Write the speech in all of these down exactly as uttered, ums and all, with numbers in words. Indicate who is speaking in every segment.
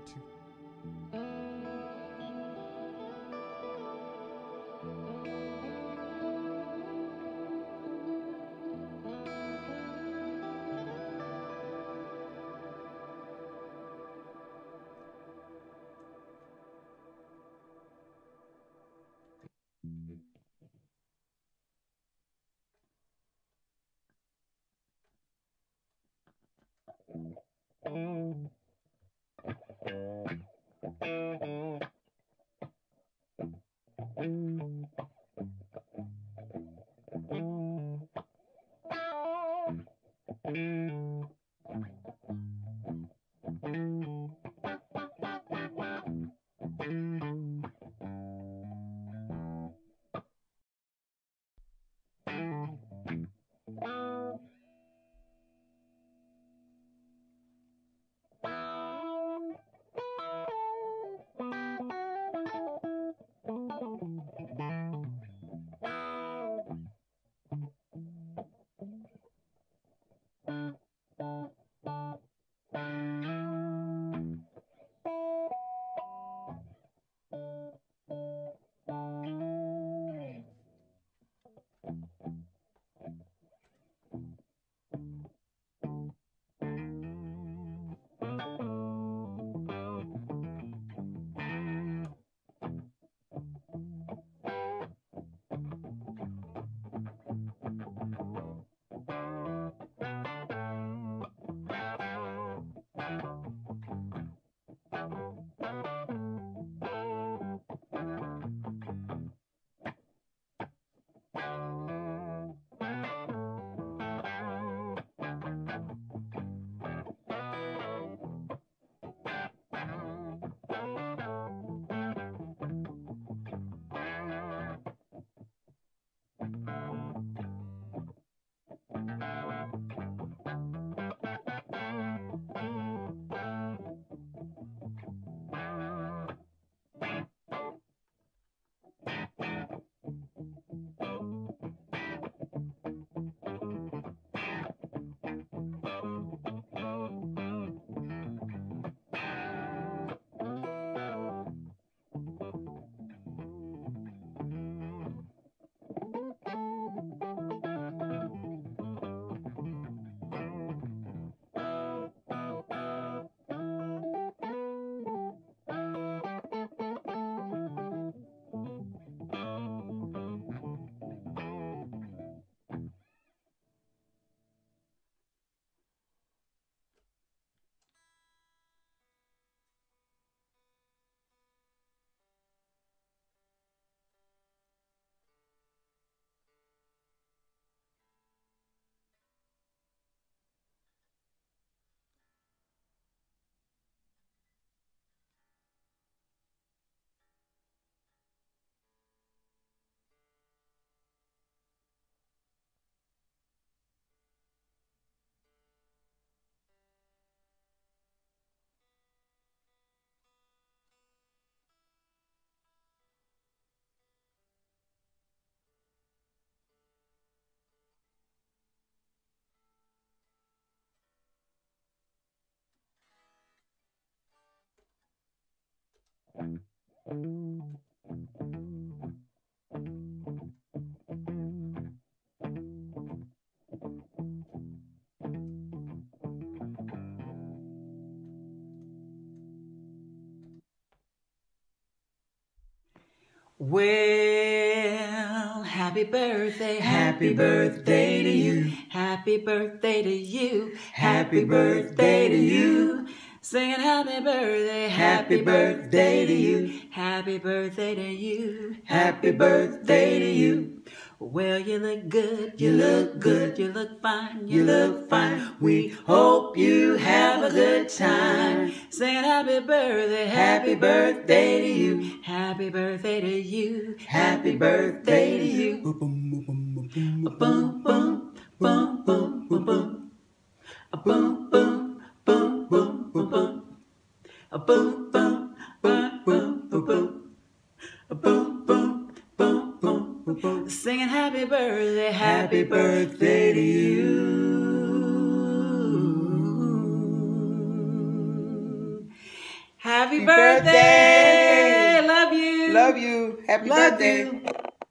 Speaker 1: to.
Speaker 2: Well, happy birthday, happy birthday to you. Happy birthday to you. Happy birthday to you. Singing happy birthday, happy birthday to you. Happy birthday to you. Happy birthday to you. Well, you look good, you look good, you look fine, you look fine. We hope you have a good time. Singing happy birthday, happy birthday to you. Happy birthday to you. Happy birthday to you. Boom, boom, boom, boom, boom, boom, boom, boom. A boom, boom, boom, boom, boom, boom. A boom, boom, boom, boom, boom, boom. A boom, boom, boom, boom, boom, boom. Singing happy birthday, happy birthday to you. Happy Happy birthday.
Speaker 1: birthday.
Speaker 2: Love you.
Speaker 1: Love you. Happy
Speaker 2: Love
Speaker 1: birthday.
Speaker 2: you.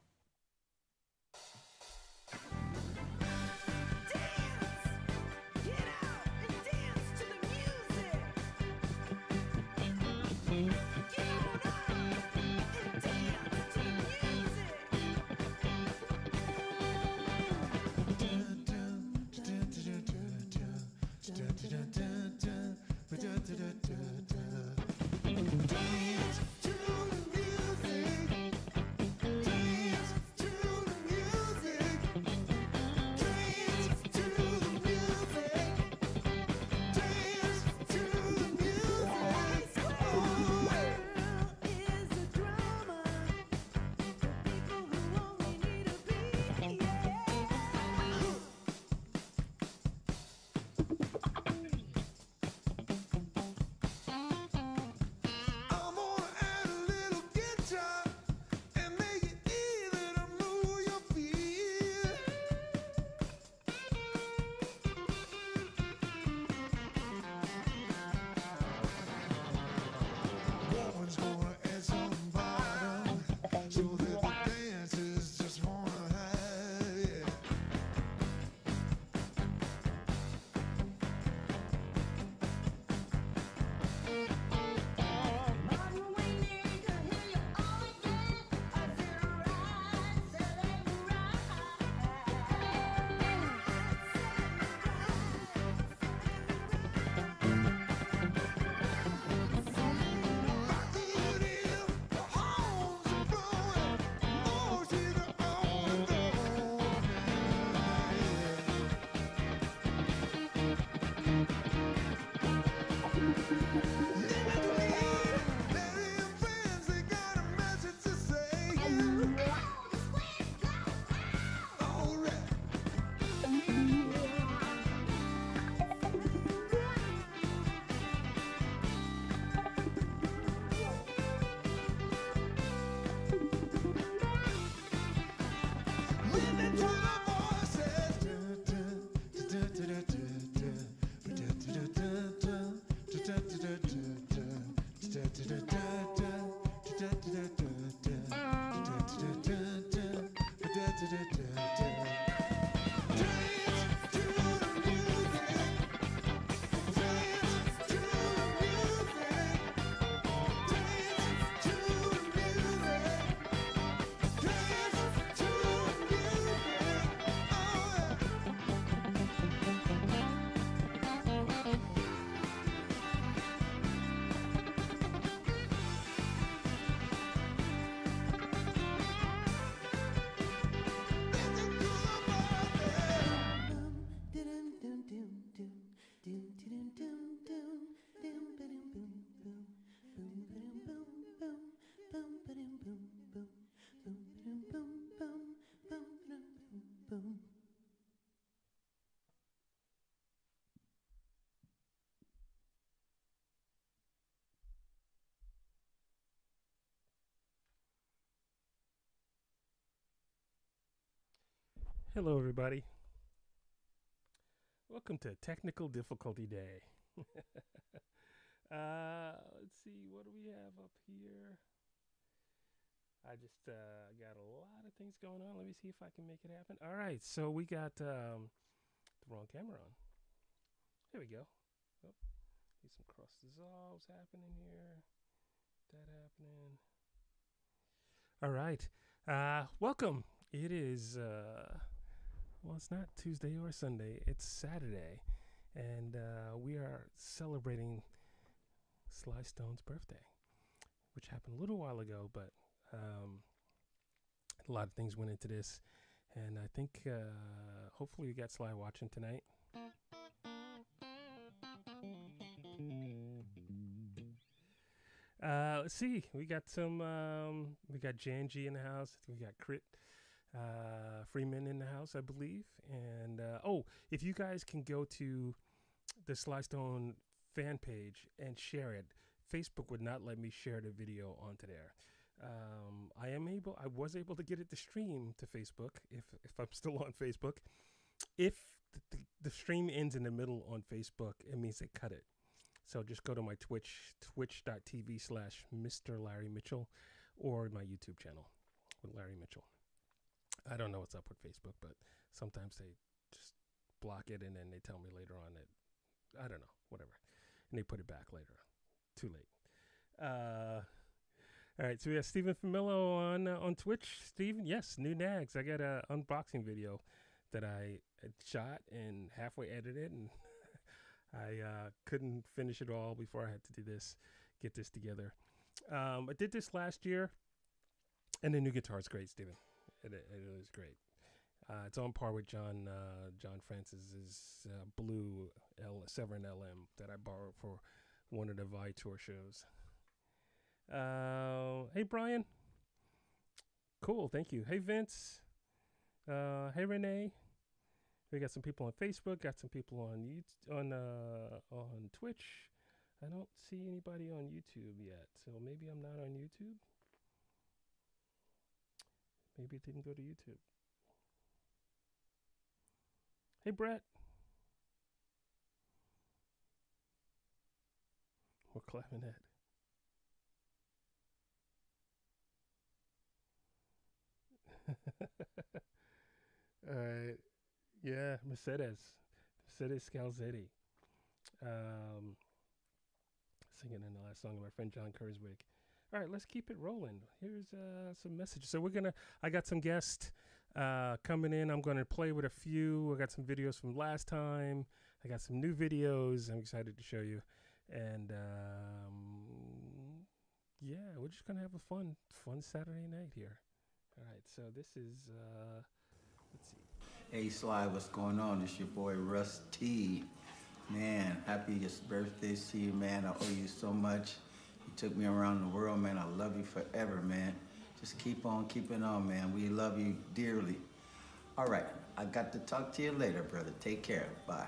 Speaker 3: Hello, everybody. Welcome to Technical Difficulty Day. uh, let's see, what do we have up here? I just uh, got a lot of things going on. Let me see if I can make it happen. All right, so we got um, the wrong camera on. There we go. Oh, see some cross dissolves happening here. That happening. All right. Uh, welcome. It is... Uh, Well, it's not Tuesday or Sunday. It's Saturday. And uh, we are celebrating Sly Stone's birthday, which happened a little while ago, but um, a lot of things went into this. And I think uh, hopefully you got Sly watching tonight. Uh, let's see. We got some, um, we got Janji in the house. We got Crit. Uh, Freeman in the house, I believe. And, uh, oh, if you guys can go to the Sly Stone fan page and share it, Facebook would not let me share the video onto there. Um, I am able, I was able to get it to stream to Facebook, if, if I'm still on Facebook. If the, the, the stream ends in the middle on Facebook, it means they cut it. So just go to my Twitch, twitch.tv slash Mister Larry Mitchell, or my YouTube channel with Larry Mitchell. I don't know what's up with Facebook, but sometimes they just block it and then they tell me later on that, I don't know, whatever. And they put it back later. Too late. Uh, all right, so we have Stephen Famillo on uh, on Twitch. Stephen, yes, new nags. I got an unboxing video that I had shot and halfway edited, and I uh, couldn't finish it all before I had to do this, get this together. Um, I did this last year, and the new guitar is great, Stephen. It, it, it was great. Uh, it's on par with John uh, John Francis's uh, blue L, Severin L M that I borrowed for one of the Viator shows. Uh, hey, Brian. Cool, thank you. Hey, Vince. Uh, hey, Renee. We got some people on Facebook. Got some people on YouTube, on uh, on Twitch. I don't see anybody on YouTube yet, so maybe I'm not on YouTube. Maybe it didn't go to YouTube. Hey, Brett. We're clapping that. All right. Yeah, Mercedes. Mercedes Scalzetti. Um, singing in the last song of my friend John Kurzwig. All right, let's keep it rolling. Here's uh, some messages. So we're going to, I got some guests uh, coming in. I'm going to play with a few. I got some videos from last time. I got some new videos I'm excited to show you. And um, yeah, we're just going to have a fun, fun Saturday night here. All right, so this is, uh, let's see.
Speaker 1: Hey Sly, what's going on? It's your boy Russ T. Man, happiest birthdays to you, man. I owe you so much. You took me around the world, man. I love you forever, man. Just keep on keeping on, man. We love you dearly. All right, I got to talk to you later, brother. Take care. Bye.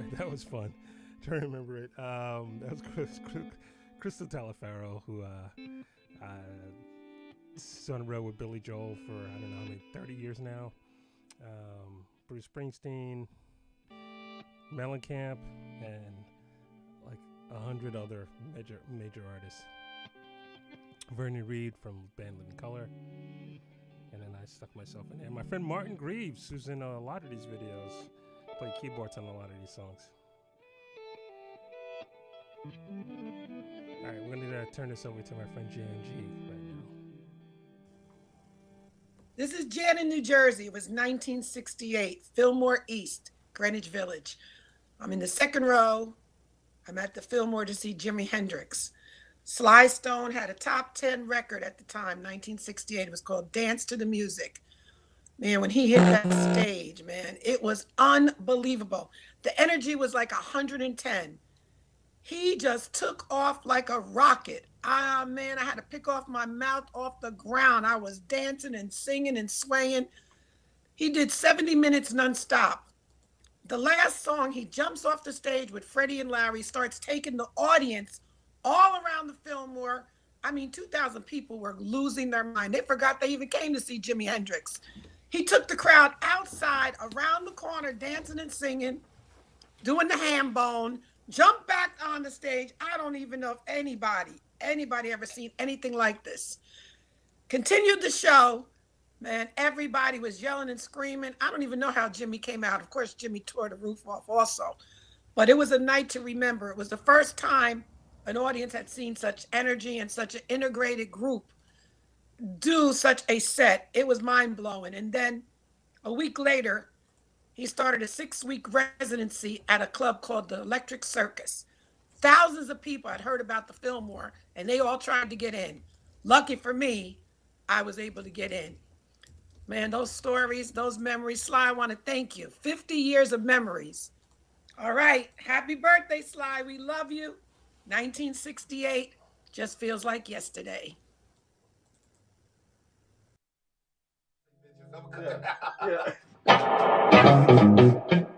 Speaker 3: right, that was fun. Trying to remember it. Um, that was Chris, Crystal Taliaferro, who uh, uh, is on the road with Billy Joel for, I don't know how many, thirty years now. Um, Bruce Springsteen, Mellencamp, and like a hundred other major major artists. Vernon Reid from band Living Colour. And then I stuck myself in there. My friend Martin Greaves, who's in a lot of these videos, played keyboards on a lot of these songs. All right, we're going to uh, turn this over to my friend Jan G right now.
Speaker 4: This is Jan in New Jersey. It was nineteen sixty-eight, Fillmore East, Greenwich Village. I'm in the second row. I'm at the Fillmore to see Jimi Hendrix. Sly Stone had a top ten record at the time, nineteen sixty-eight. It was called Dance to the Music. Man, when he hit that stage, man, it was unbelievable. The energy was like one hundred ten. He just took off like a rocket. Ah, man, I had to pick off my mouth off the ground. I was dancing and singing and swaying. He did seventy minutes nonstop. The last song, he jumps off the stage with Freddie and Larry, starts taking the audience all around the Fillmore. I mean, two thousand people were losing their mind. They forgot they even came to see Jimi Hendrix. He took the crowd outside, around the corner, dancing and singing, doing the ham bone, jumped back on the stage. I don't even know if anybody, anybody ever seen anything like this. Continued the show. Man, everybody was yelling and screaming. I don't even know how Jimmy came out. Of course, Jimmy tore the roof off also. But it was a night to remember. It was the first time an audience had seen such energy and such an integrated group do such a set. It was mind-blowing. And then a week later, he started a six-week residency at a club called the Electric Circus. Thousands of people had heard about the Fillmore, and they all tried to get in. Lucky for me, I was able to get in. Man, those stories, those memories, Sly, I want to thank you. fifty years of memories. All right, happy birthday, Sly. We love you. nineteen sixty-eight just feels like yesterday.
Speaker 5: Yeah. Yeah.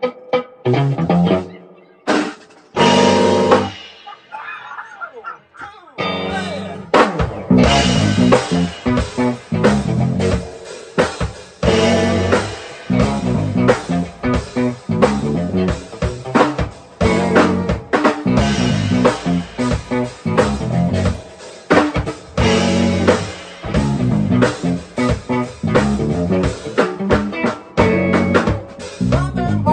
Speaker 6: Running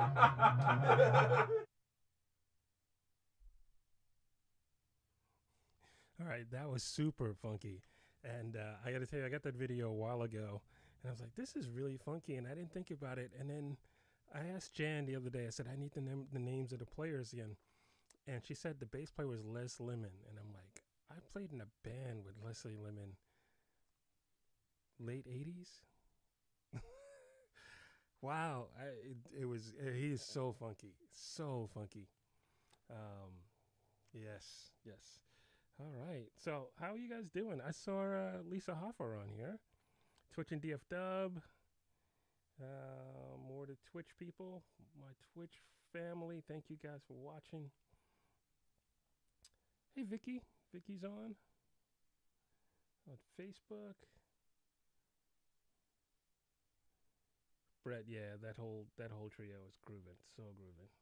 Speaker 3: All right, that was super funky. And uh, I got to tell you, I got that video a while ago, and I was like, this is really funky, and I didn't think about it. And then I asked Jan the other day, I said, I need the, nam- the names of the players again. And she said the bass player was Les Lemon. And I'm like, I played in a band with Leslie Lemon late eighties. Wow. I, it, it was, uh, he is so funky. So funky. Um, yes, yes. All right. So how are you guys doing? I saw uh, Lisa Hoffer on here. Twitch and D F Dub. Uh, more to Twitch people. My Twitch family. Thank you guys for watching. Hey, Vicky. Vicky's on. On Facebook. Brett, yeah, that whole that whole trio is grooving. So grooving.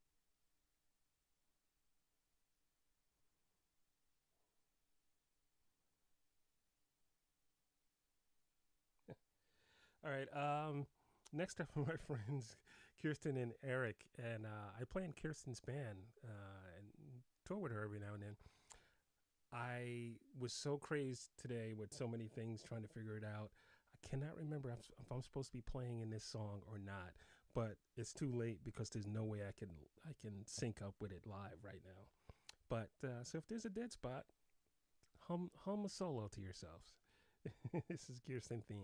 Speaker 3: All right. Um, next up are my friends Kirsten and Eric, and uh, I play in Kirsten's band uh, and tour with her every now and then. I was so crazed today with so many things, trying to figure it out. I cannot remember if, if I'm supposed to be playing in this song or not, but it's too late because there's no way I can I can sync up with it live right now. But uh, so if there's a dead spot, hum hum a solo to yourselves. This is Kirsten theme.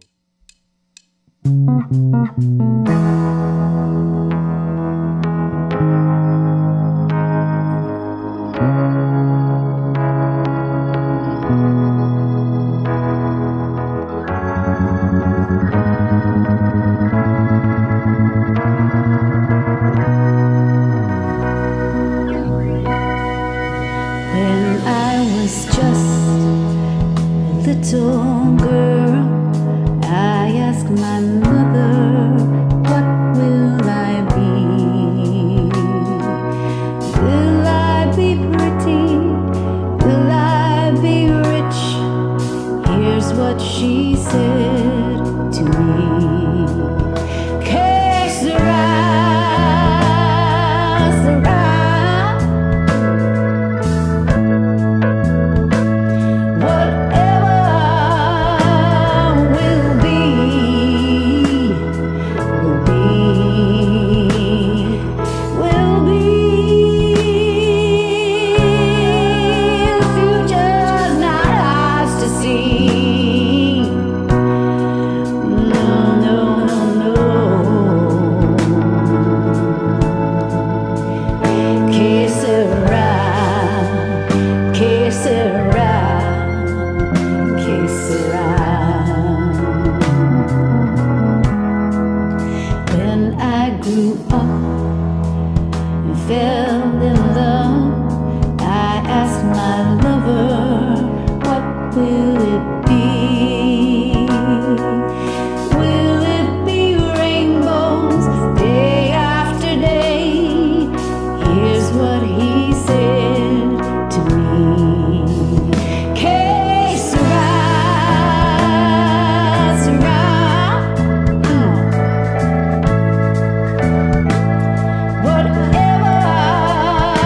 Speaker 2: When I was just a little girl, I asked my mother, what will I be? Will I be pretty? Will I be rich? Here's what she said to me. Que sera, sera. Whatever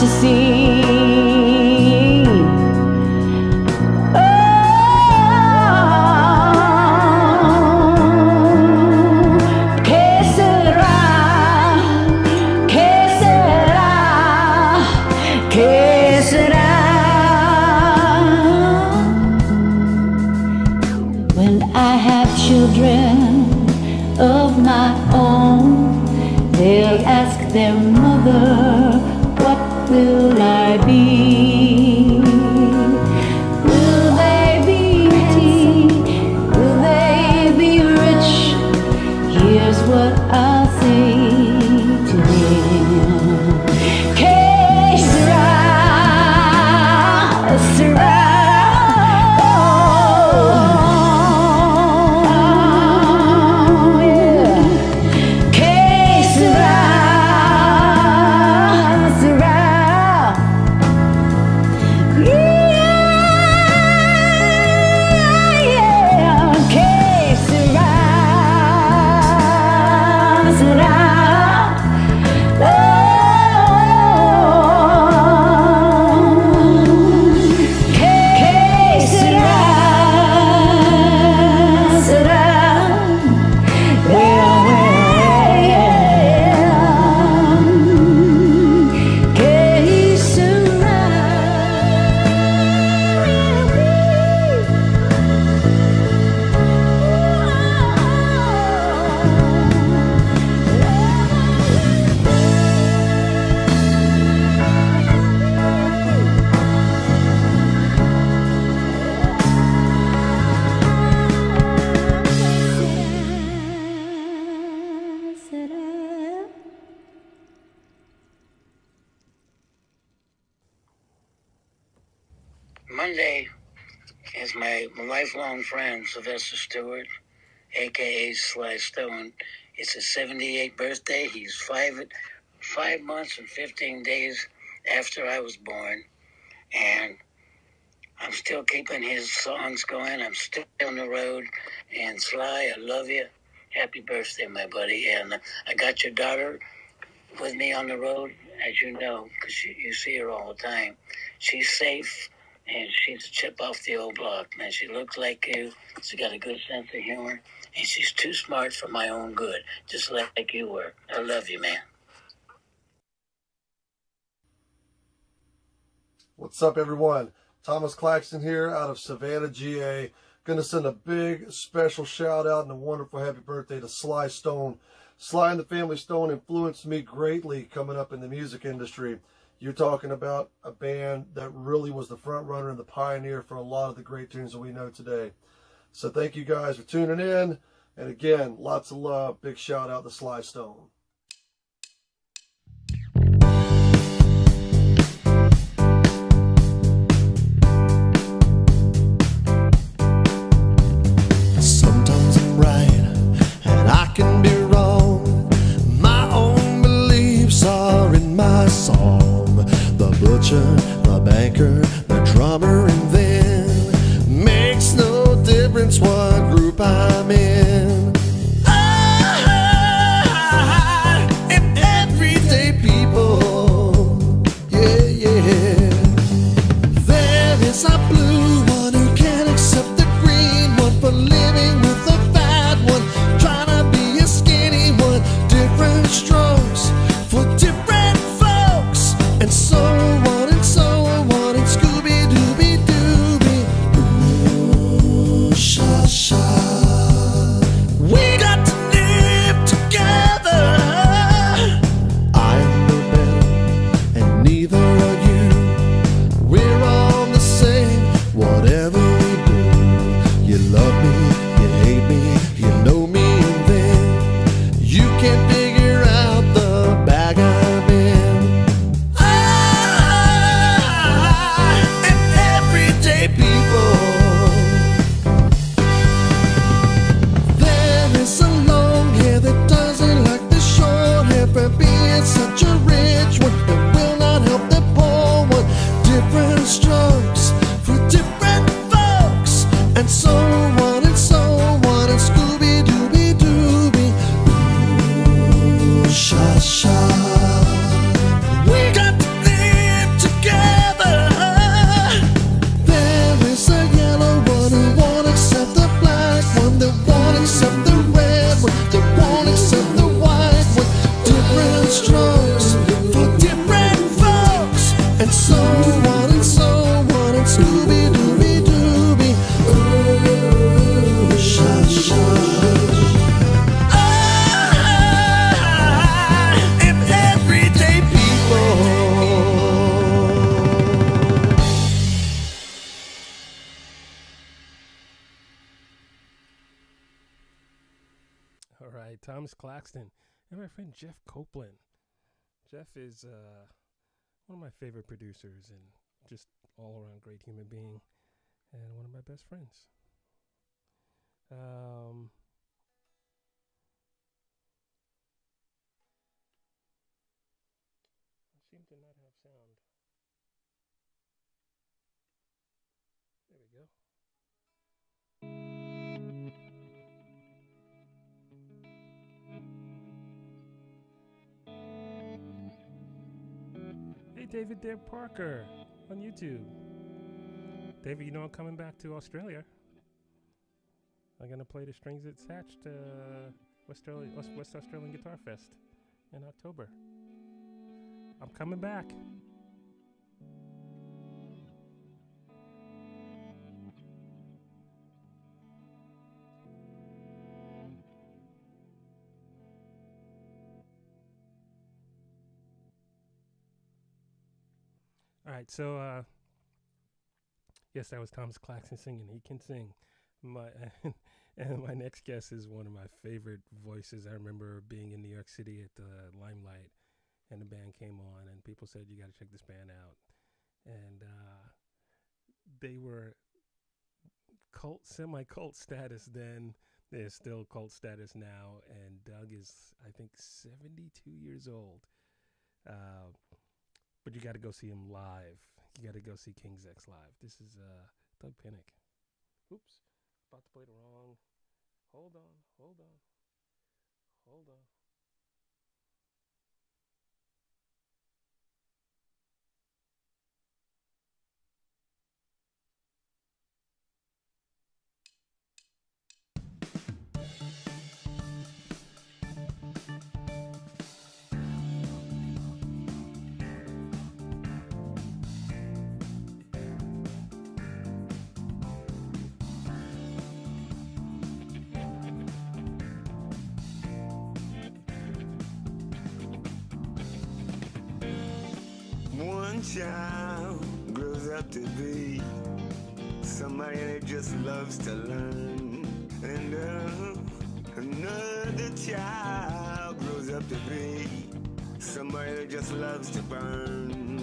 Speaker 2: to see. Oh, que será, que será, que será. When I have children of my own, they'll ask their mother, what will I be? Will they be pretty? Will they be rich? Here's what I'll say to them. Que sera, sera.
Speaker 5: Monday is my lifelong friend, Sylvester Stewart, a k a. Sly Stone. It's his seventy-eighth birthday. He's five, five months and fifteen days after I was born. And I'm still keeping his songs going. I'm still on the road. And Sly, I love you. Happy birthday, my buddy. And I got your daughter with me on the road, as you know, because you, you see her all the time. She's safe. And she's a chip off the old block, man. She looks like you. She's got a good sense of humor. And she's too smart for my own good, just like you were. I love you, man.
Speaker 6: What's up, everyone? Thomas Claxton here out of Savannah, G A. Going to send a big special shout out and a wonderful happy birthday to Sly Stone. Sly and the Family Stone influenced me greatly coming up in the music industry. You're talking about a band that really was the front runner and the pioneer for a lot of the great tunes that we know today. So thank you guys for tuning in. And again, lots of love. Big shout out to Sly Stone.
Speaker 7: Sometimes I'm right and I can be wrong. My own beliefs are in my song. The butcher, the banker, the drummer, and then makes no difference what group I'm in. I am everyday people, yeah, yeah. There is a blue one who can't accept the green one, for living with the fat one, trying to be a skinny one. Different strokes for different folks, and so on and so on, and Scooby-Dooby-Dooby. Ooh, sha-sha.
Speaker 3: Thomas Claxton and my friend Jeff Copeland. Jeff is uh, one of my favorite producers and just all-around great human being and one of my best friends. Um, I seem to not have sound. There we go. Hey, David Dare Parker on YouTube. David, you know I'm coming back to Australia. I'm going to play the Strings Attached uh, West, Australia, West, West Australian Guitar Fest in October. I'm coming back. All right, so uh, yes, that was Thomas Claxton singing. He can sing. My and my next guest is one of my favorite voices. I remember being in New York City at the Limelight, and the band came on, and people said, "You got to check this band out." And uh, they were cult, semi-cult status then. They're still cult status now. And Doug is, I think, seventy-two years old. Uh, But you got to go see him live. You got to go see King's X live. This is uh, Doug Pinnick. Oops. About to play the wrong. Hold on. Hold on. Hold on.
Speaker 8: One child grows up to be somebody that just loves to learn, and uh, another child grows up to be somebody that just loves to burn.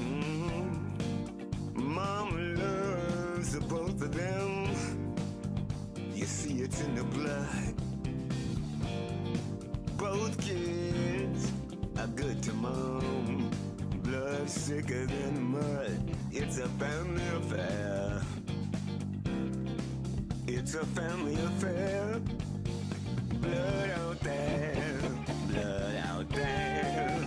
Speaker 8: Mom loves the both of them. You see, it's in the blood. Both kids are good to mom. Blood sicker than mud. It's a family affair. It's a family affair. Blood out there. Blood out there.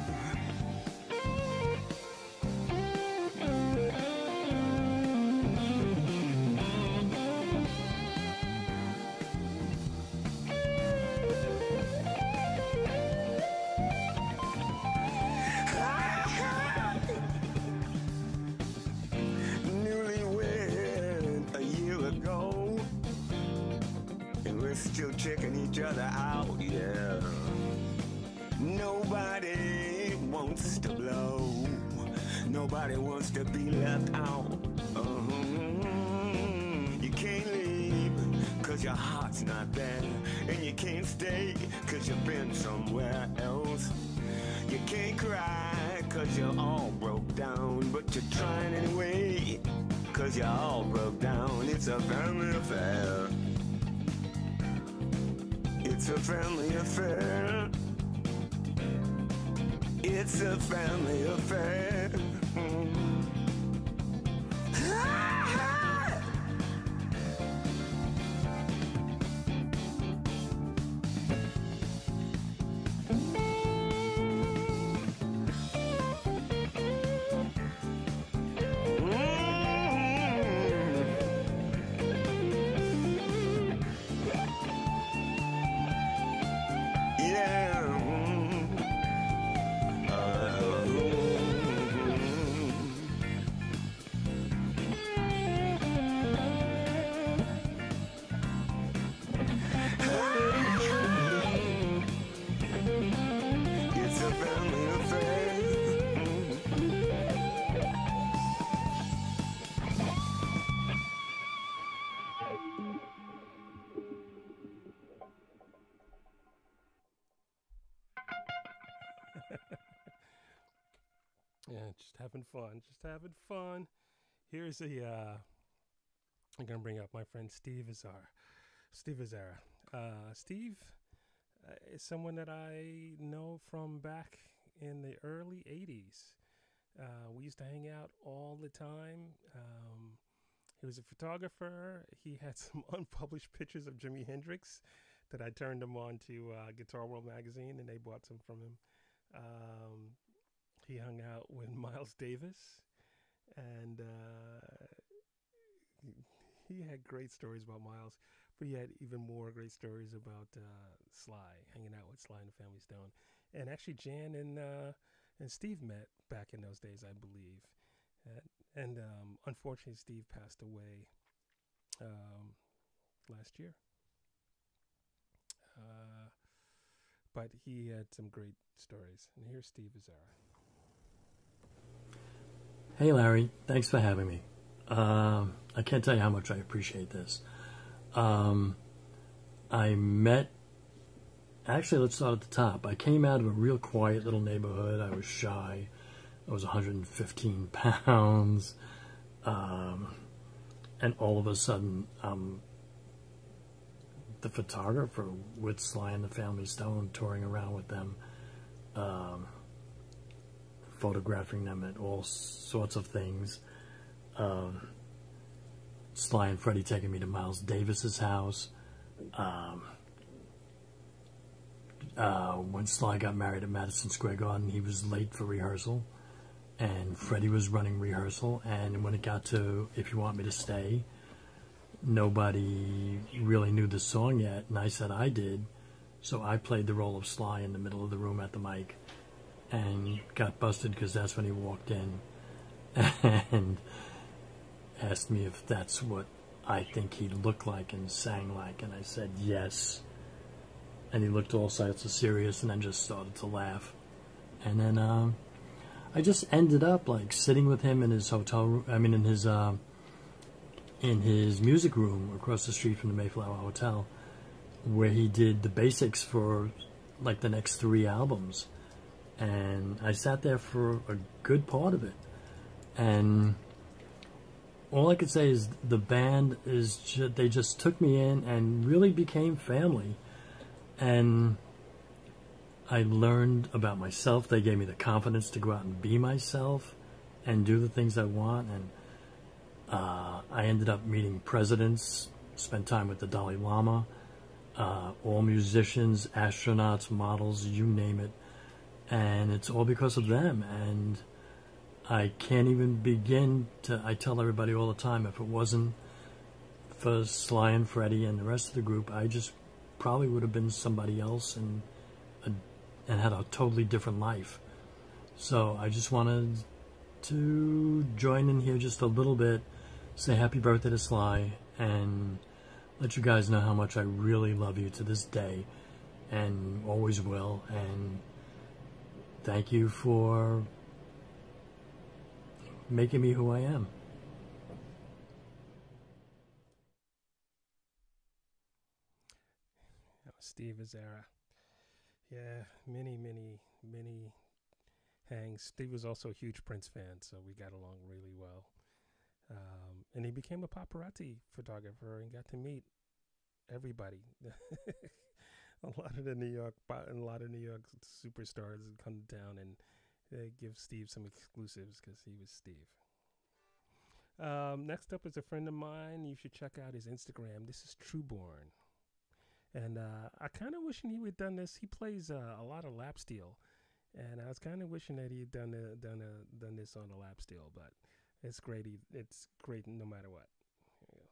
Speaker 8: Still checking each other out, yeah. Nobody wants to blow. Nobody wants to be left out. Uh-huh. You can't leave, cause your heart's not there. And you can't stay, cause you've been somewhere else. You can't cry, cause you're all broke down. But you're trying anyway, cause you're all broke down. It's a family affair. It's a family affair. It's a family affair.
Speaker 3: just having fun, just having fun. Here's a, uh, I'm going to bring up my friend Steve Azar. Steve Azara. Uh, Steve uh, is someone that I know from back in the early eighties. Uh, we used to hang out all the time. Um, he was a photographer. He had some unpublished pictures of Jimi Hendrix that I turned him on to uh, Guitar World magazine, and they bought some from him. Um, he hung out with Miles Davis, and uh, he had great stories about Miles, but he had even more great stories about uh, Sly, hanging out with Sly and the Family Stone. And actually, Jan and uh, and Steve met back in those days, I believe. And, and um, unfortunately, Steve passed away um, last year. Uh, but he had some great stories. And here's Steve Azara.
Speaker 9: Hey, Larry. Thanks for having me. Um, I can't tell you how much I appreciate this. Um, I met, actually, let's start at the top. I came out of a real quiet little neighborhood. I was shy. I was one hundred fifteen pounds. Um, and all of a sudden, um, the photographer with Sly and the Family Stone, touring around with them, um, photographing them at all sorts of things. Um, Sly and Freddie taking me to Miles Davis's house. Um, uh, when Sly got married at Madison Square Garden, he was late for rehearsal, and Freddie was running rehearsal. And when it got to "If You Want Me to Stay," nobody really knew the song yet, and I said I did, so I played the role of Sly in the middle of the room at the mic, and got busted because that's when he walked in and asked me if that's what I think he looked like and sang like, and I said yes. And he looked all sorts of serious and then just started to laugh. And then um, I just ended up like sitting with him in his hotel room, I mean in his uh, in his music room across the street from the Mayflower Hotel, where he did the basics for like the next three albums. And I sat there for a good part of it. And all I could say is the band is ju they just took me in and really became family. And I learned about myself. They gave me the confidence to go out and be myself and do the things I want. And uh, I ended up meeting presidents, spent time with the Dalai Lama, uh, all musicians, astronauts, models, you name it. And it's all because of them. And I can't even begin to, I tell everybody all the time, if it wasn't for Sly and Freddie and the rest of the group, I just probably would have been somebody else and, a, and had a totally different life. So I just wanted to join in here just a little bit, say happy birthday to Sly, and let you guys know how much I really love you to this day, and always will, and thank you for making me who I am.
Speaker 3: That was Steve Azara. Yeah, many, many, many hangs. Steve was also a huge Prince fan, so we got along really well. Um, and he became a paparazzi photographer and got to meet everybody. a lot of the New York, a lot of New York superstars come down and they give Steve some exclusives because he was Steve. Um, next up is a friend of mine. You should check out his Instagram. This is Trueborn. And uh, I kind of wishing he would have done this. He plays uh, a lot of lap steel. And I was kind of wishing that he had done a, done a, done this on a lap steel. But it's great. He, it's great no matter what. Here he goes.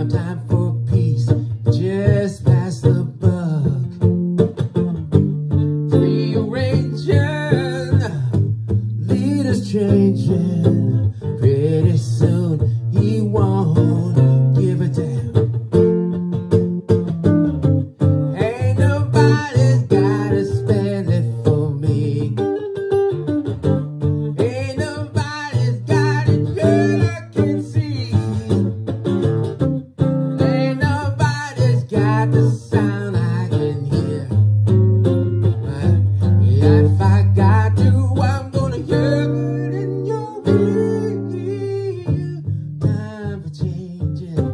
Speaker 10: Time, time for peace. Just pass the buck. Rearranging, leaders changing. Pretty soon he won't give a damn. Ain't nobody's gotta spend it for me. Ain't nobody's got it, girl, I can see. Ain't nobody's got the sound I can hear. But if I got to, I'm gonna hear it in your ear. Time for changing,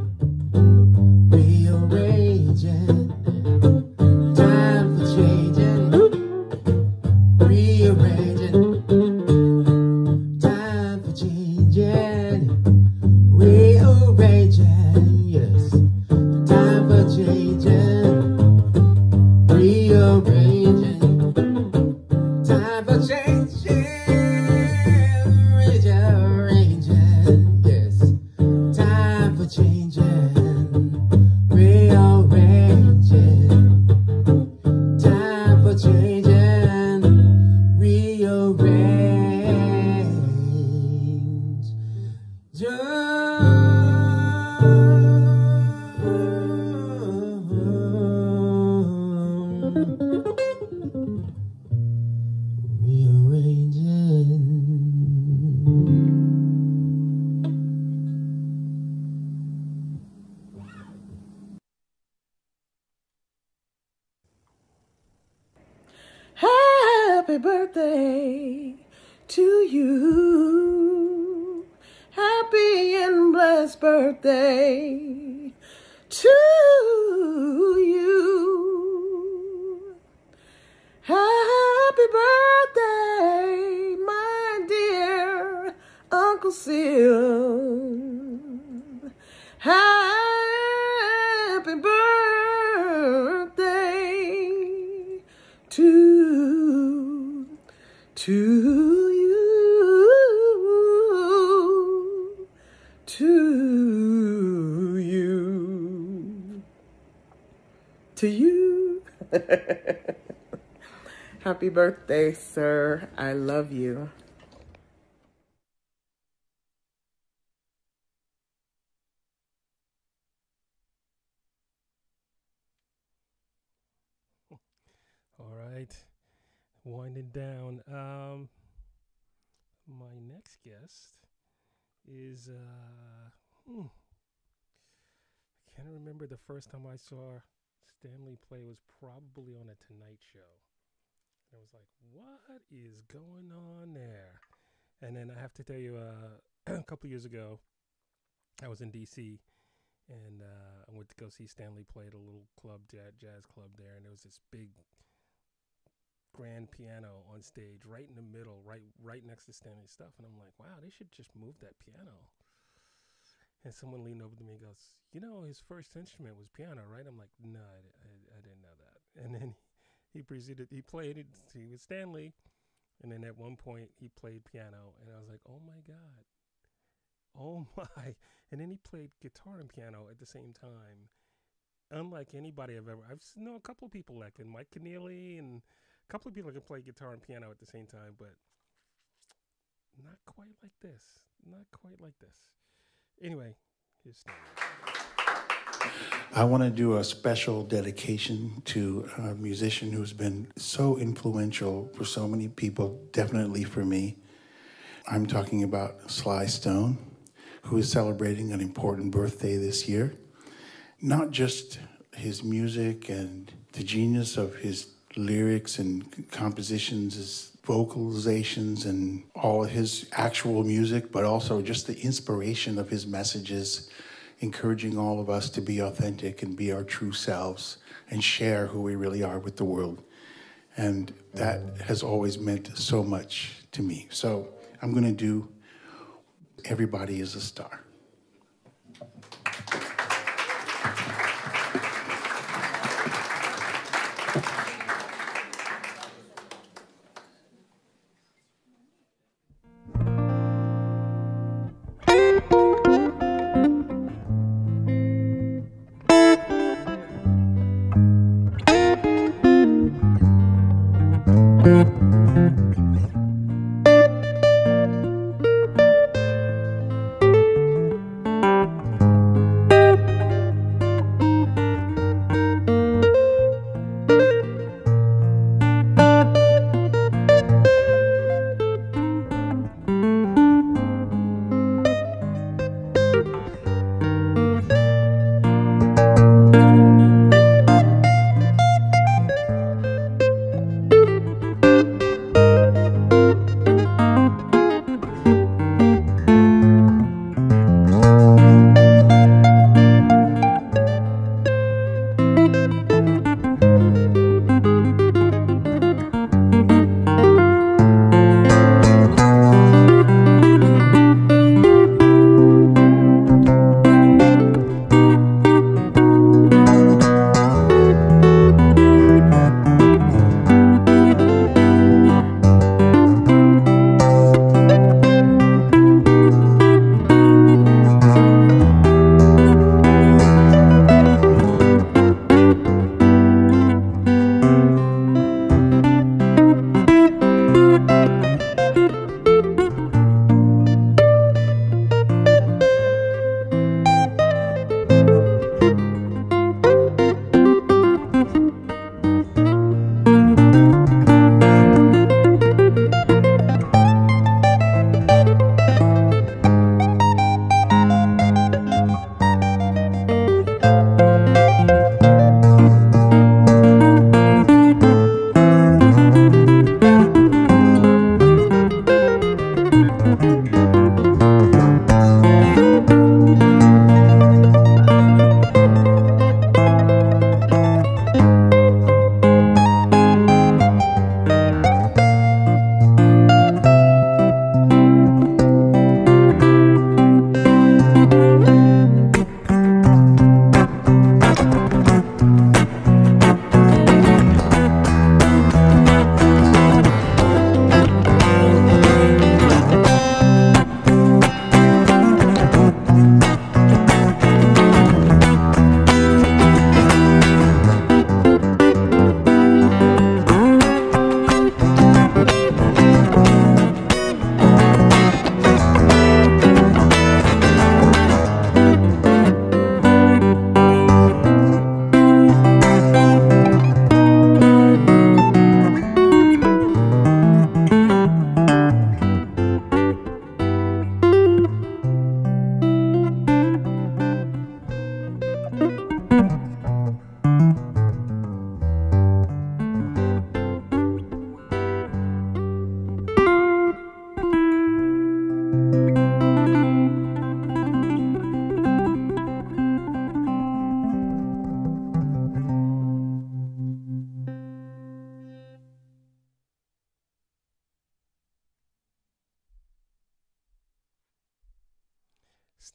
Speaker 10: rearranging. Time for changing, rearranging. Time for changing, rearranging. Yes, time for changing, rearranging. Time for changing, rearranging. Yes, time for changing, rearranging. Time for changing, rearrange.
Speaker 2: Happy birthday to you. Happy and blessed birthday to you. Happy birthday, my dear Uncle Sil. Happy birthday to, to you, to you, to you. Happy birthday, sir. I love you.
Speaker 3: All right, winding down. Um, my next guest is, uh, hmm, I can't remember the first time I saw Stanley play. Was probably on a Tonight Show. I was like, what is going on there? And then I have to tell you, uh, a couple years ago, I was in D C and uh, I went to go see Stanley play at a little club, jazz, jazz club there, and there was this big grand piano on stage right in the middle, right right next to Stanley's stuff. And I'm like, wow, they should just move that piano. And someone leaned over to me and goes, you know, his first instrument was piano, right? I'm like, no, I, I, I didn't know that. And then he proceeded, he played it, he was Stanley. And then at one point he played piano and I was like, oh my God. Oh my. And then he played guitar and piano at the same time. Unlike anybody I've ever, I've known a couple of people like that, Mike Keneally and a couple of people can play guitar and piano at the same time, but not quite like this. Not quite like this. Anyway, here's Stanley.
Speaker 11: I want to do a special dedication to a musician who's been so influential for so many people, definitely for me. I'm talking about Sly Stone, who is celebrating an important birthday this year. Not just his music and the genius of his lyrics and compositions, his vocalizations and all of his actual music, but also just the inspiration of his messages, encouraging all of us to be authentic and be our true selves and share who we really are with the world. And that has always meant so much to me. So I'm going to do Everybody is a Star.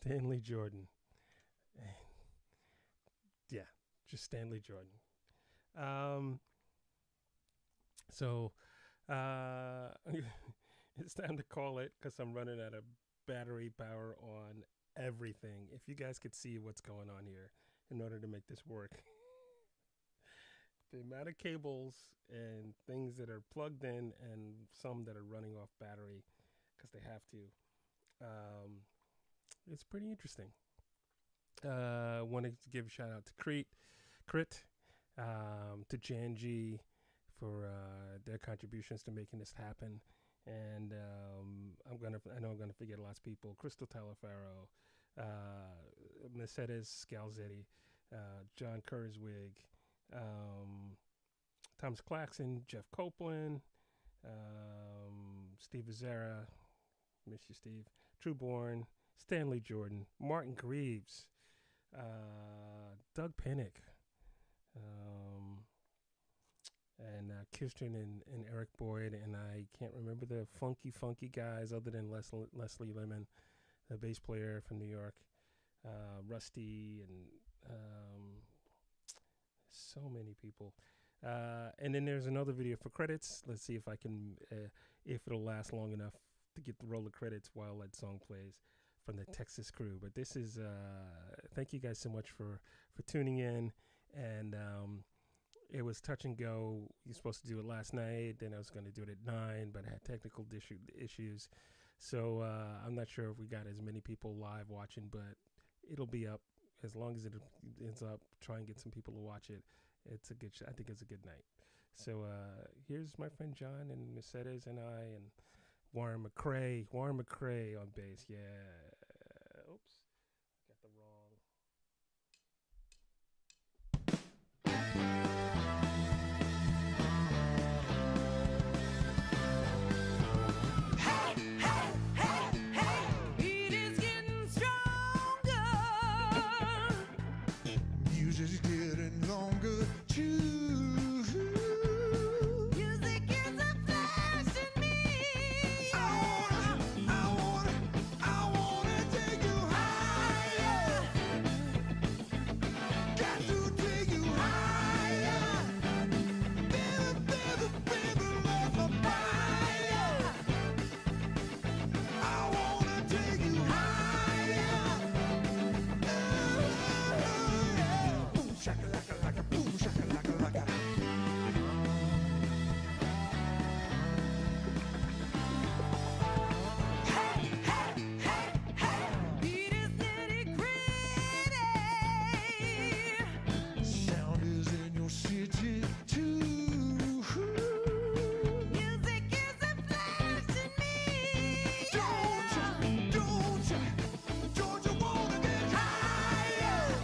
Speaker 3: Stanley Jordan. And yeah, just Stanley Jordan. Um, so uh, it's time to call it because I'm running out of battery power on everything. If you guys could see what's going on here in order to make this work. The amount of cables and things that are plugged in and some that are running off battery because they have to. Um, it's pretty interesting. I uh, wanted to give a shout out to Crit, Crit um, to Janji for uh, their contributions to making this happen. And um, I'm gonna, I know I'm gonna forget lots of people. Crystal Talafaro, uh, Mercedes Scalzetti, uh, John Kurzwig, um, Thomas Claxon, Jeff Copeland, um, Steve Azera, miss you, Steve, Trueborn, Stanley Jordan, Martin Greaves, uh, Doug Pinnick, um, and uh, Kirsten and, and Eric Boyd, and I can't remember the funky, funky guys other than Leslie, Leslie Lemon, the bass player from New York, uh, Rusty, and um, so many people. Uh, and then there's another video for credits. Let's see if I can, uh, if it'll last long enough to get the roll of credits while that song plays from the Texas crew. But this is, uh, thank you guys so much for, for tuning in. And um, it was touch and go. You're supposed to do it last night. Then I was going to do it at nine, but I had technical issue, issues. So uh, I'm not sure if we got as many people live watching, but it'll be up. As long as it ends up, try and get some people to watch it. It's a good, sh- I think it's a good night. So uh, here's my friend John and Mercedes and I and Warren McCrae. Warren McCrae on bass. Yeah. Oops. Got the wrong.
Speaker 7: Music's getting longer too. Music is a flash in me. I wanna, I wanna, I wanna take you higher. Got to take you higher. Baby, baby, baby, let me fire. I wanna take you higher. Boom shakalaka laka, boom shakalaka laka. Hey, hey, hey, hey. Beat is nitty gritty. Sound is in your city too. Music is a flash in me. Don't you, don't you, don't you wanna get higher?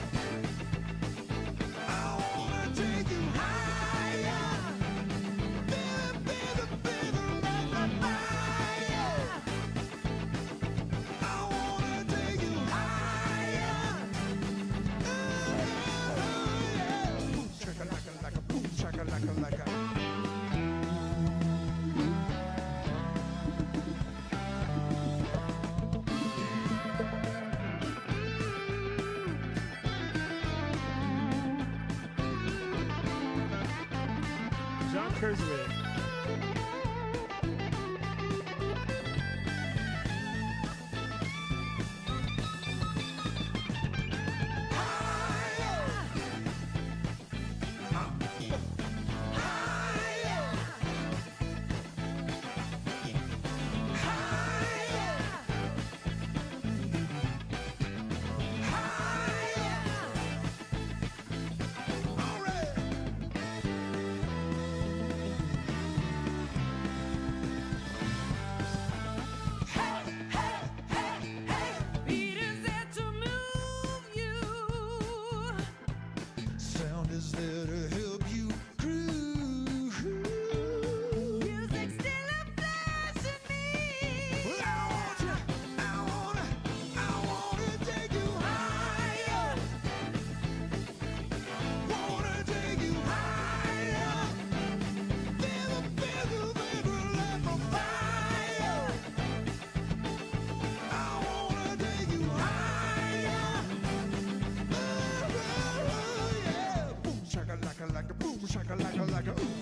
Speaker 7: I wanna take you higher. Baby, baby, baby, let me fire. I wanna take you higher. Boom shakalaka laka, boom shakalaka laka.
Speaker 3: John Kurzweil.
Speaker 7: like a ooh.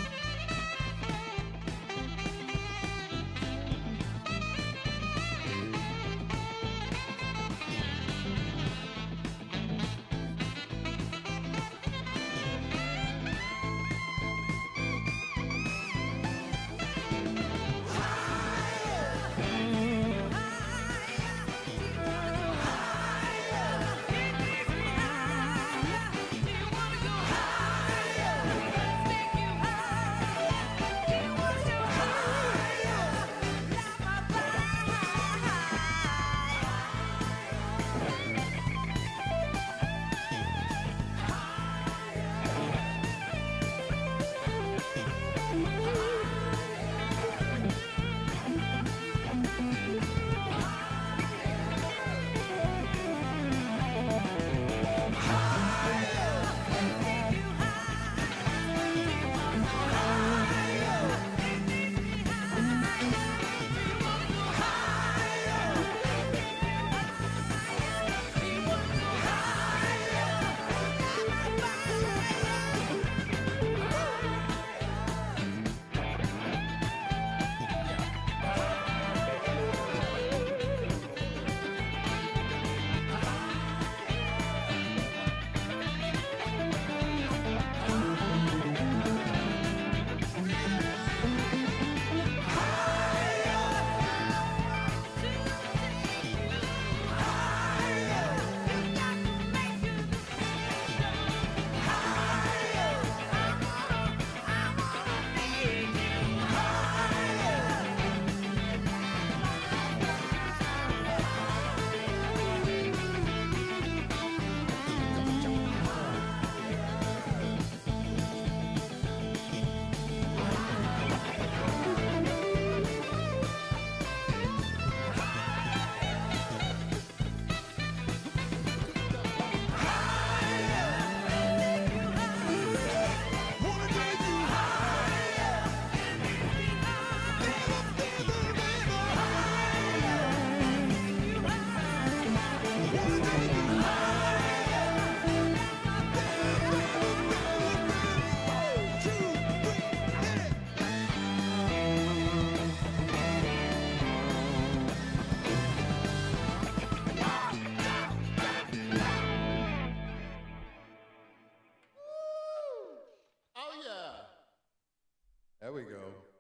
Speaker 6: There we go.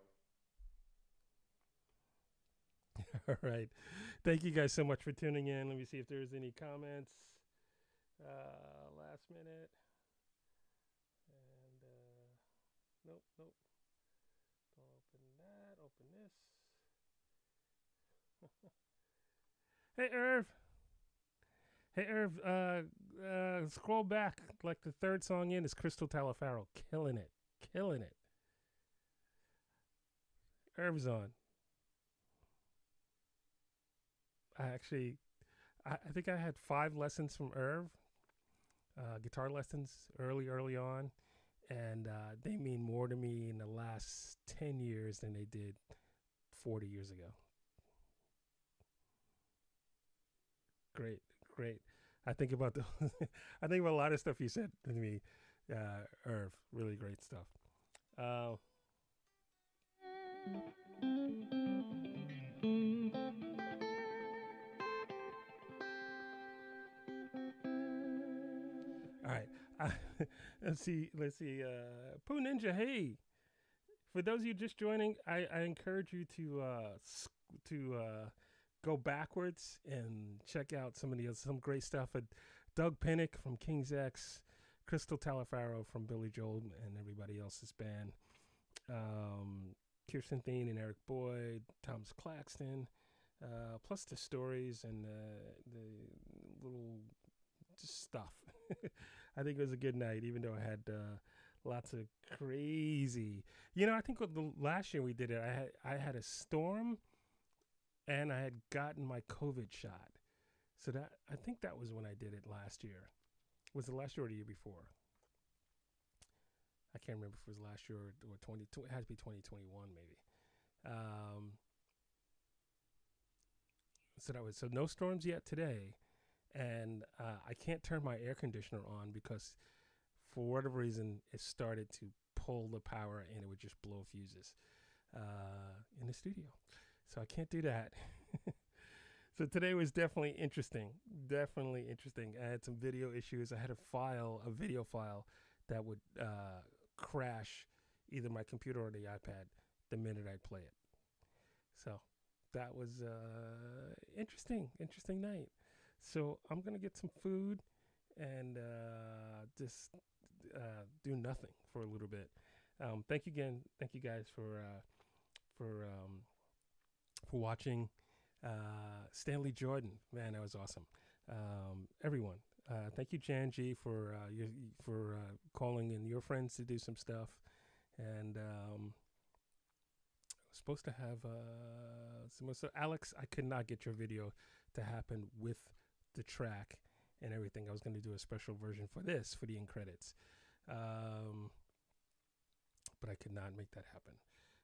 Speaker 3: All right. Thank you guys so much for tuning in. Let me see if there's any comments. Uh, last minute. And, uh, nope, nope. Don't open that. Open this. Hey, Irv. Hey, Irv, uh, uh, scroll back. Like the third song in is Crystal Talifaro. Killing it. Killing it. Irv's on. I actually, I, I think I had five lessons from Irv, uh, guitar lessons early, early on. And uh, they mean more to me in the last ten years than they did forty years ago. Great, great. I think about the, I think about a lot of stuff you said to me, uh, Irv. Really great stuff. Uh, all right. Uh, let's see. Let's see. Uh, Pooh Ninja. Hey, for those of you just joining, I, I encourage you to uh, to uh, go backwards and check out some of the some great stuff. Uh, Doug Pinnick from King's X, Crystal Talifaro from Billy Joel and everybody else's band, um, Kirsten Thien and Eric Boyd, Thomas Claxton, uh, plus the stories and uh, the little just stuff. I think it was a good night, even though I had uh, lots of crazy. You know, I think the last year we did it, I had I had a storm, and I had gotten my COVID shot. So that I think that was when I did it last year. Was it last year or the year before? I can't remember if it was last year or, or twenty. It has to be twenty twenty-one maybe. Um, so that was so no storms yet today, and uh, I can't turn my air conditioner on because for whatever reason it started to pull the power and it would just blow fuses uh, in the studio. So I can't do that. So today was definitely interesting. Definitely interesting. I had some video issues. I had a file, a video file that would uh, crash either my computer or the iPad the minute I play it. So that was uh, interesting, interesting night. So I'm going to get some food and uh, just uh, do nothing for a little bit. Um, thank you again. Thank you guys for uh, for um, for watching. Uh, Stanley Jordan, man, that was awesome. Um, everyone, uh, thank you, Jan G, for uh, your, for uh, calling in your friends to do some stuff. And um, I was supposed to have uh, some. So Alex, I could not get your video to happen with the track and everything. I was going to do a special version for this for the end credits, um, but I could not make that happen.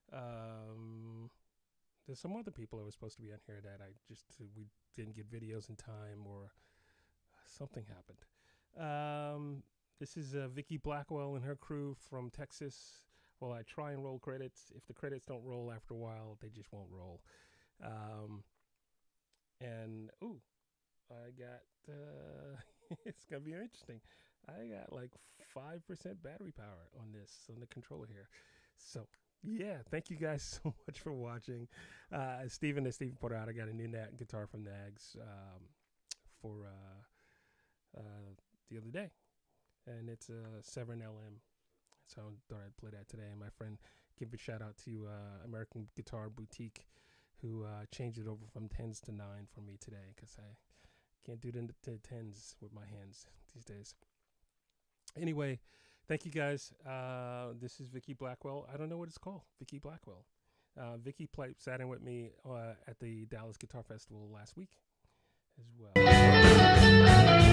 Speaker 3: Um, There's some other people that were supposed to be on here that I just, uh, we didn't get videos in time or something happened. Um, this is uh, Vicky Blackwell and her crew from Texas. Well, I try and roll credits. If the credits don't roll after a while, they just won't roll. Um, and, ooh, I got, uh, it's going to be interesting. I got like five percent battery power on this, on the controller here. So, yeah, thank you guys so much for watching. Uh, Steven and Steven Porter, I got a new Nat guitar from Nags um, for uh, uh, the other day. And it's a Severn L M. So I thought I'd play that today. And my friend, give a shout out to uh, American Guitar Boutique, who uh, changed it over from tens to nine for me today, because I can't do it in the tens with my hands these days. Anyway, thank you guys. Uh, this is Vicky Blackwell. I don't know what it's called. Vicky Blackwell. Uh, Vicky played, sat in with me uh, at the Dallas Guitar Festival last week as well.